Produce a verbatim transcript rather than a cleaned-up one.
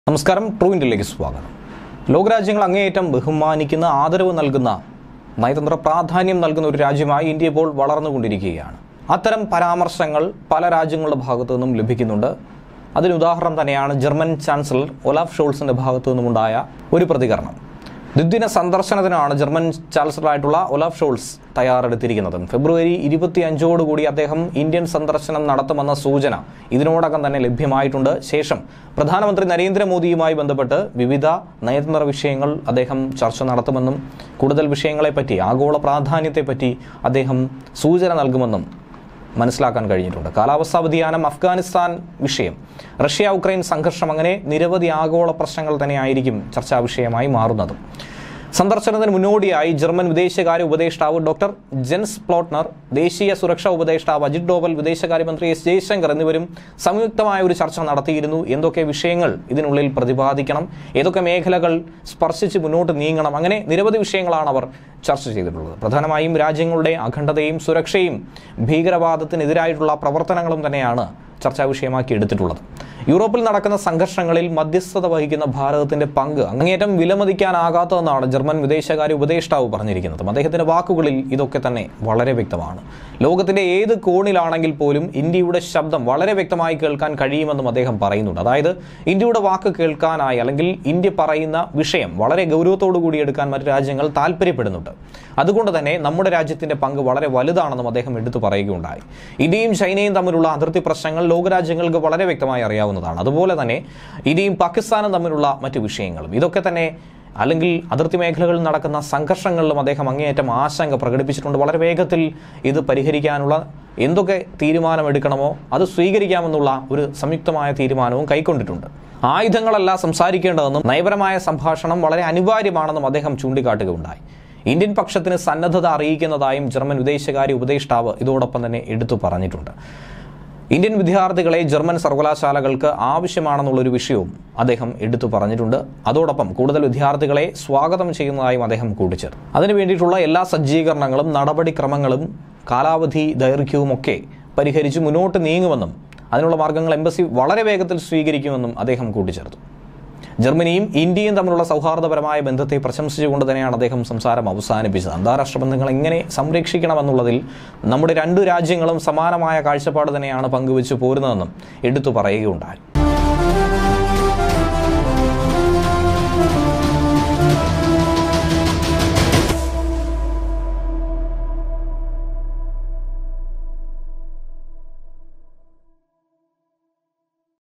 നമസ്കാരം, ട്രൂ ഇന്ത്യയിലേക്ക് സ്വാഗതം. ലോകരാജ്യങ്ങൾ അങ്ങേയറ്റം ബഹുമാനിക്കുന്ന, ആദരവ് നൽകുന്ന, നയതന്ത്ര പ്രാധാന്യം നൽകുന്ന ഒരു രാജ്യമായി ഇന്ത്യ ഇപ്പോൾ വളർന്നുകൊണ്ടിരിക്കുകയാണ്. അത്തരം പരാമർശങ്ങൾ പല രാജ്യങ്ങളുടെ ഭാഗത്തു നിന്നും ലഭിക്കുന്നുണ്ട്. അതിന് ഉദാഹരണം തന്നെയാണ് ജർമ്മൻ ചാൻസലർ ഒലാഫ് ഷോൾസിന്റെ ഭാഗത്തു നിന്നുമുണ്ടായ ഒരു പ്രതികരണം. ദ്വിദിന സന്ദർശനത്തിനാണ് ജർമ്മൻ ചാൻസലറായിട്ടുള്ള ഒലാഫ് ഷോൾസ് തയ്യാറെടുത്തിരിക്കുന്നത്. ഫെബ്രുവരി ഇരുപത്തി അഞ്ചോടുകൂടി അദ്ദേഹം ഇന്ത്യൻ സന്ദർശനം നടത്തുമെന്ന സൂചന ഇതിനോടകം തന്നെ ലഭ്യമായിട്ടുണ്ട്. ശേഷം പ്രധാനമന്ത്രി നരേന്ദ്രമോദിയുമായി ബന്ധപ്പെട്ട് വിവിധ നയതന്ത്ര വിഷയങ്ങൾ അദ്ദേഹം ചർച്ച നടത്തുമെന്നും കൂടുതൽ വിഷയങ്ങളെപ്പറ്റി, ആഗോള പ്രാധാന്യത്തെപ്പറ്റി അദ്ദേഹം സൂചന നൽകുമെന്നും മനസ്സിലാക്കാൻ കഴിഞ്ഞിട്ടുണ്ട്. കാലാവസ്ഥാ വ്യതിയാനം, അഫ്ഗാനിസ്ഥാൻ വിഷയം, റഷ്യ ഉക്രൈൻ സംഘർഷം, അങ്ങനെ നിരവധി ആഗോള പ്രശ്നങ്ങൾ തന്നെയായിരിക്കും ചർച്ചാ വിഷയമായി മാറുന്നത്. സന്ദർശനത്തിന് മുന്നോടിയായി ജർമ്മൻ വിദേശകാര്യ ഉപദേഷ്ടാവ് ഡോക്ടർ ജെൻസ് പ്ലോട്ട്നർ, ദേശീയ സുരക്ഷാ ഉപദേഷ്ടാവ് അജിത് ഡോവൽ, വിദേശകാര്യമന്ത്രി എസ് ജയശങ്കർ എന്നിവരും സംയുക്തമായ ഒരു ചർച്ച നടത്തിയിരുന്നു. എന്തൊക്കെ വിഷയങ്ങൾ ഇതിനുള്ളിൽ പ്രതിപാദിക്കണം, ഏതൊക്കെ മേഖലകൾ സ്പർശിച്ച് മുന്നോട്ട് നീങ്ങണം, അങ്ങനെ നിരവധി വിഷയങ്ങളാണ് അവർ ചർച്ച ചെയ്തിട്ടുള്ളത്. പ്രധാനമായും രാജ്യങ്ങളുടെ അഖണ്ഡതയും സുരക്ഷയും ഭീകരവാദത്തിനെതിരായിട്ടുള്ള പ്രവർത്തനങ്ങളും തന്നെയാണ് ചർച്ചാ വിഷയമാക്കി എടുത്തിട്ടുള്ളത്. യൂറോപ്പിൽ നടക്കുന്ന സംഘർഷങ്ങളിൽ മധ്യസ്ഥത വഹിക്കുന്ന ഭാരതത്തിന്റെ പങ്ക് അങ്ങേയറ്റം വിലമതിക്കാനാകാത്തതെന്നാണ് ജർമ്മൻ വിദേശകാര്യ ഉപദേഷ്ടാവ് പറഞ്ഞിരിക്കുന്നത്. അദ്ദേഹത്തിന്റെ വാക്കുകളിൽ ഇതൊക്കെ തന്നെ വളരെ വ്യക്തമാണ്. ലോകത്തിന്റെ ഏത് കോണിലാണെങ്കിൽ പോലും ഇന്ത്യയുടെ ശബ്ദം വളരെ വ്യക്തമായി കേൾക്കാൻ കഴിയുമെന്നും അദ്ദേഹം പറയുന്നുണ്ട്. അതായത് ഇന്ത്യയുടെ വാക്ക് കേൾക്കാനായി, അല്ലെങ്കിൽ ഇന്ത്യ പറയുന്ന വിഷയം വളരെ ഗൗരവത്തോടു കൂടി എടുക്കാൻ മറ്റു രാജ്യങ്ങൾ താല്പര്യപ്പെടുന്നുണ്ട്. അതുകൊണ്ട് തന്നെ നമ്മുടെ രാജ്യത്തിന്റെ പങ്ക് വളരെ വലുതാണെന്നും അദ്ദേഹം എടുത്തു പറയുകയുണ്ടായി. ഇന്ത്യയും ചൈനയും തമ്മിലുള്ള അതിർത്തി പ്രശ്നങ്ങൾ ലോകരാജ്യങ്ങൾക്ക് വളരെ വ്യക്തമായി അറിയാവുന്നതാണ്. അതുപോലെ തന്നെ ഇന്ത്യയും പാകിസ്ഥാനും തമ്മിലുള്ള മറ്റു വിഷയങ്ങളും, ഇതൊക്കെ തന്നെ, അല്ലെങ്കിൽ അതിർത്തി മേഖലകളിൽ നടക്കുന്ന സംഘർഷങ്ങളിലും അദ്ദേഹം അങ്ങേയറ്റം ആശങ്ക പ്രകടിപ്പിച്ചിട്ടുണ്ട്. വളരെ വേഗത്തിൽ ഇത് പരിഹരിക്കാനുള്ള എന്തൊക്കെ തീരുമാനമെടുക്കണമോ അത് സ്വീകരിക്കാമെന്നുള്ള ഒരു സംയുക്തമായ തീരുമാനവും കൈക്കൊണ്ടിട്ടുണ്ട്. ആയുധങ്ങളല്ല സംസാരിക്കേണ്ടതെന്നും നയപരമായ സംഭാഷണം വളരെ അനിവാര്യമാണെന്നും അദ്ദേഹം ചൂണ്ടിക്കാട്ടുകയുണ്ടായി. ഇന്ത്യൻ പക്ഷത്തിന് സന്നദ്ധത അറിയിക്കുന്നതായും ജർമ്മൻ വിദേശകാര്യ ഉപദേഷ്ടാവ് ഇതോടൊപ്പം തന്നെ എടുത്തു പറഞ്ഞിട്ടുണ്ട്. ഇന്ത്യൻ വിദ്യാർത്ഥികളെ ജർമ്മൻ സർവകലാശാലകൾക്ക് ആവശ്യമാണെന്നുള്ളൊരു വിഷയവും അദ്ദേഹം എടുത്തു പറഞ്ഞിട്ടുണ്ട്. അതോടൊപ്പം കൂടുതൽ വിദ്യാർത്ഥികളെ സ്വാഗതം ചെയ്യുന്നതായും അദ്ദേഹം കൂട്ടിച്ചേർത്തു. അതിനു വേണ്ടിയിട്ടുള്ള എല്ലാ സജ്ജീകരണങ്ങളും നടപടിക്രമങ്ങളും കാലാവധി ദൈർഘ്യവും ഒക്കെ പരിഹരിച്ച് മുന്നോട്ട് നീങ്ങുമെന്നും അതിനുള്ള മാർഗങ്ങൾ എംബസി വളരെ വേഗത്തിൽ സ്വീകരിക്കുമെന്നും അദ്ദേഹം കൂട്ടിച്ചേർത്തു. ജർമ്മനിയും ഇന്ത്യയും തമ്മിലുള്ള സൗഹാർദ്ദപരമായ ബന്ധത്തെ പ്രശംസിച്ചുകൊണ്ട് തന്നെയാണ് അദ്ദേഹം സംസാരം അവസാനിപ്പിച്ചത്. അന്താരാഷ്ട്ര ബന്ധങ്ങൾ എങ്ങനെ സംരക്ഷിക്കണമെന്നുള്ളതിൽ നമ്മുടെ രണ്ടു രാജ്യങ്ങളും സമാനമായ കാഴ്ചപ്പാട് തന്നെയാണ് പങ്കുവെച്ച് പോരുന്നതെന്നും എടുത്തു പറയുകയുണ്ടായി.